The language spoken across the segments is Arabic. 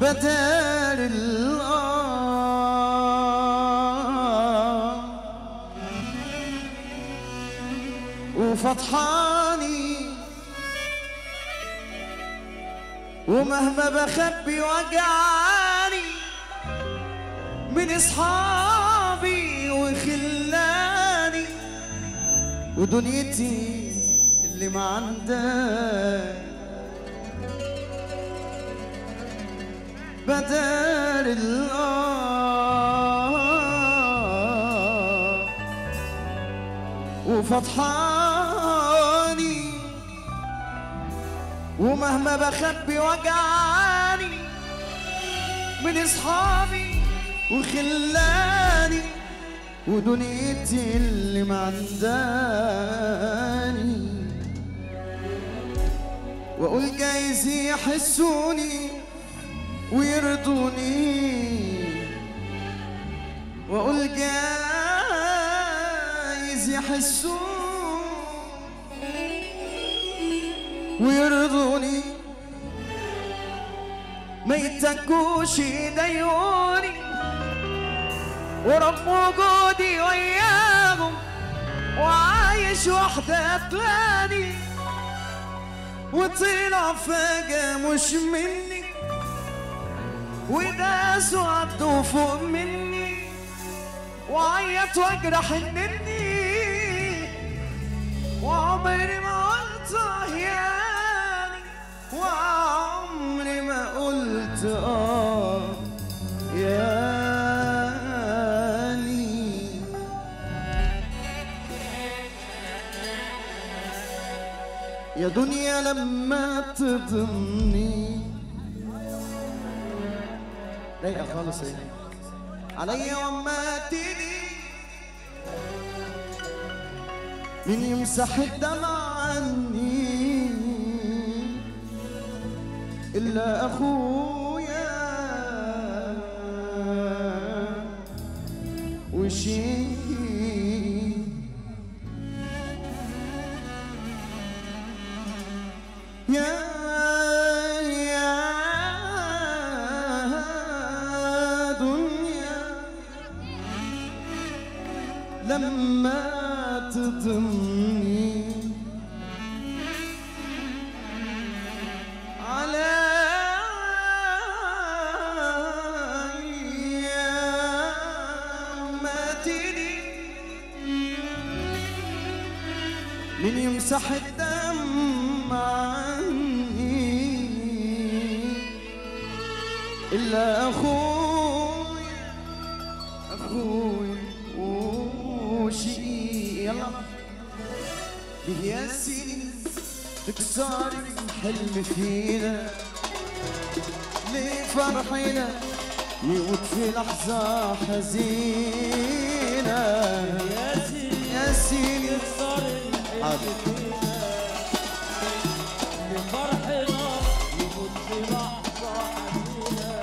بدل وفضحاني، ومهما بخبي وجعاني من اصحابي وخلاني، ودنيتي اللي ما عندك بدل وفضحاني، ومهما بخبي وجعاني من اصحابي وخلاني، ودنيتي اللي ما عنداني. واقول جايز يحسوني ويرضوني، واقول جايز يحسوني ويرضوني، ما يتكوش يضايقوني، ورب وجودي وياهم وعايش وحدة تلاني، وطلع فجأة مش مني، وداسوا عدوا فوق مني، وعيط واجرح النني، وعمري ما قلت يعني، وعمري ما قلت يعني. يا دنيا لما تضمني رايقة خالص ايه عليا وما تيجي، مين يمسح الدمع عني إلا أخويا وشي يا لما تضمني عليا ما تدري من يمسح الدم عني إلا أخويا وشي. يلا يا سيدي تكسر الحلم فينا، ليه فرحنا يموت في لحظة حزينة. يا سيدي تكسر الحلم فينا، ليه فرحنا يموت في لحظة حزينة.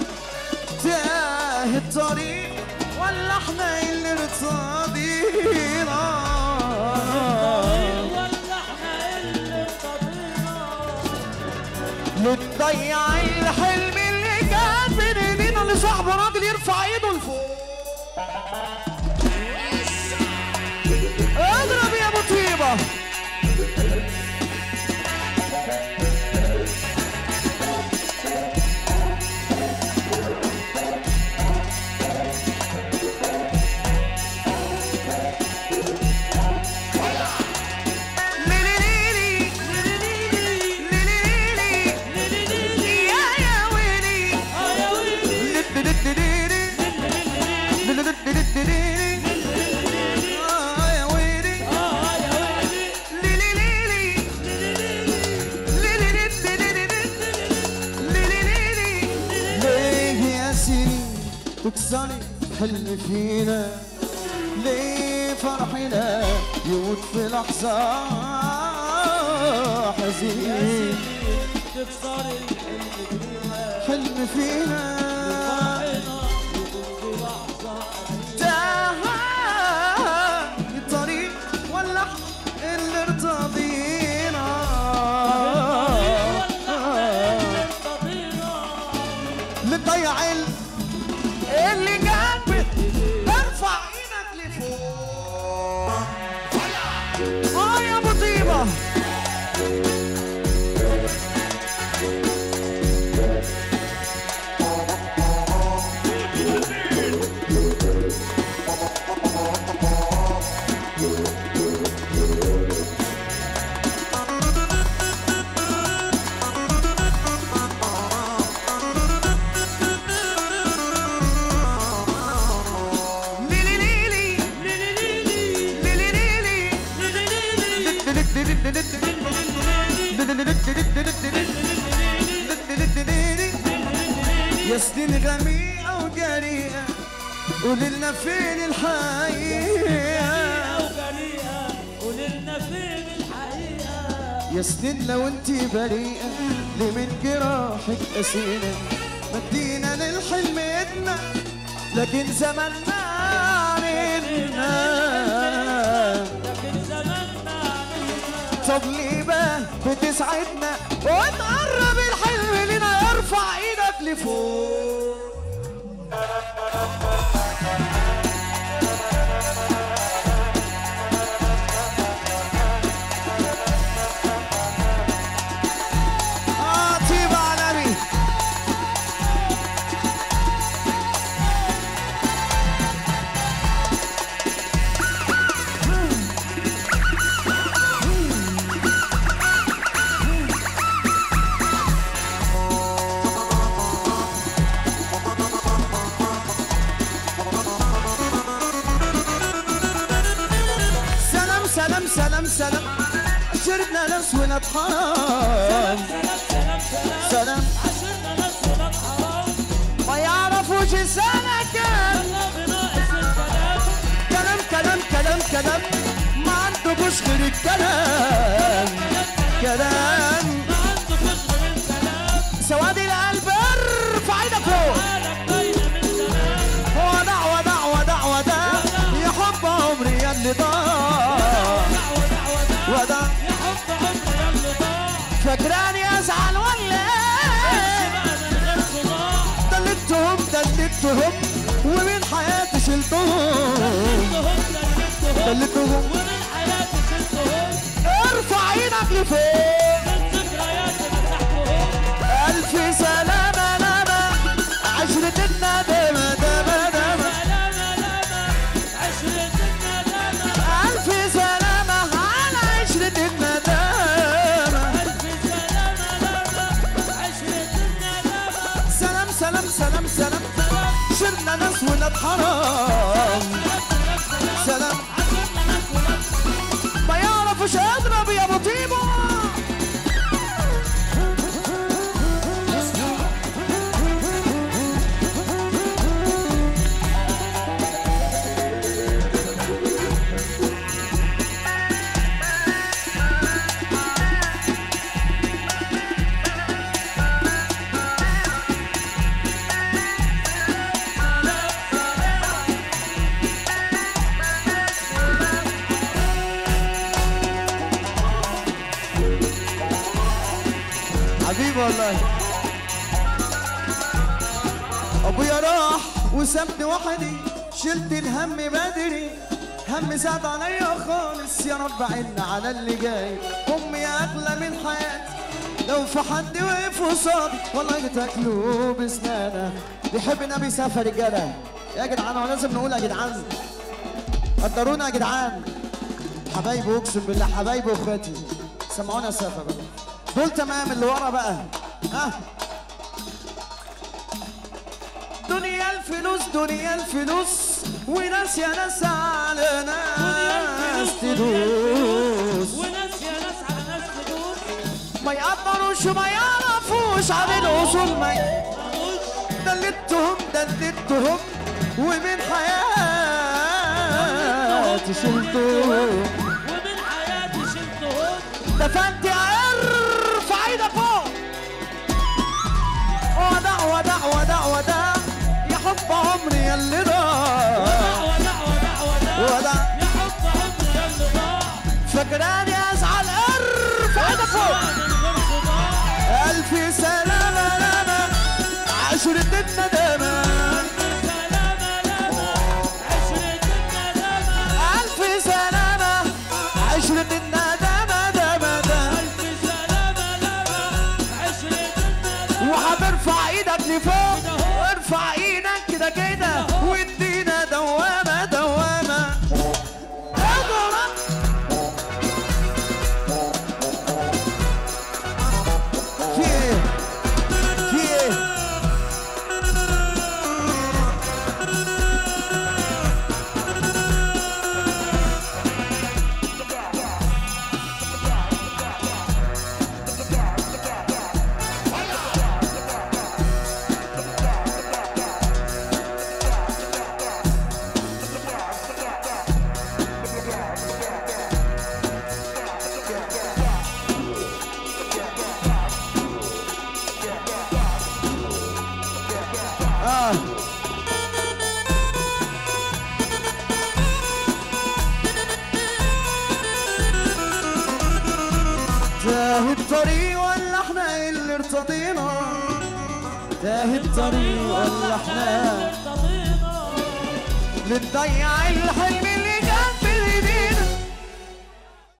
تاه الطريق ولا احنا اللي ارتضينا، نضيع الحلم اللي كان بين ايدينا، اللي صاحبه راجل يرفع ايده لفوق. اضرب يا ابو طيبه. تكسري حلم فينا، ليه فرحنا يموت في لحظة حزين. تكسري حلم فينا تاه الطريق ولا اللي ارتضينا، ضيع اللي جنبك ارفع ايدك لفوق. يا ابو طيبه يا سنين غميقة وجريئة قوللنا فين الحقيقة، قوللنا فين الحقيقة. يا سنين لو انتي بريئة ليه من جراحك قسينا، مدينا للحلم ايدنا لكن زماننا عملنا. طب ليه بقى بتسعدنا وتقرب الحلم لنا؟ ارفع ايدك لفوق. طيب عالمي سلام سلام عشرنا ناس ولاد حرام. سلام عشرنا ناس ولاد حرام ما يعرفوش السنة كام. كلام كلام كلام كلام ما عندكوش غير الكلام. كلام ما عندكوش غير الكلام. سواد القلب ارفع ايدك فوق. ودع ودع ودع ودع يا حب عمري يا اللي ضاع. ودع يا حب عمري يا اللي ضاع. فاكراني ازعل ولا دلتهم ومن حياتي شلتهم. دلتهم ومن حياتي شلتهم. ارفع ايدك لفوق. من ذكرياتي مسحتهم. الف سلامة لما عشرتنا دما دما دما. سلامة لما عشرتنا دما. الف سلامة على عشرتنا دما. ألف سلامة لما عشرتنا دما. سلام سلام سلام سلام شرنا ناس ولاد حرام. سلام ما يعرفوش اضرب يا ابو طيبه. حبيبي والله ابويا راح وسابني وحدي، شلت الهم بدري، هم زاد عليا خالص. يا رب عنا على اللي جاي. امي اغلى من حياتي، لو في حد وقف قصادي والله تاكلوا بسنانه. بيحب النبي سافر رجاله يا جدعان، هو لازم نقول يا جدعان قدرونا يا جدعان. حبايبي اقسم بالله حبايبي واخواتي سمعونا سافر بقى دول تمام. اللي ورا بقى دنيا الفلوس دنيا الفلوس وناس يا ناس على ناس تدوس. وناس يا ناس على ناس تدوس. ما يقدروش ما يعرفوش عن الاصول. ما دلتهم ومن حياتي شلتهم. ومن حياتي شلتهم. دفنت ارفع ايدك فوق. ودع ودع ودع ودع يا حب عمري يا اللي ضاع. ودع ودع ودع ودع يا حب عمري يا اللي ضاع. فاكراني ازعل ارفع ايدك فوق. من غير صداع. الف سلامة لما عشرتنا ارفع ايدك لفوق، ارفع ايدك كده كده وادينا دوامة دوامة. اضرب في ايه؟ في ايه؟ تاه الطريق ولا احنا اللي ارتضينا؟ تاه الطريق ولا احنا اللي نضيع الحلم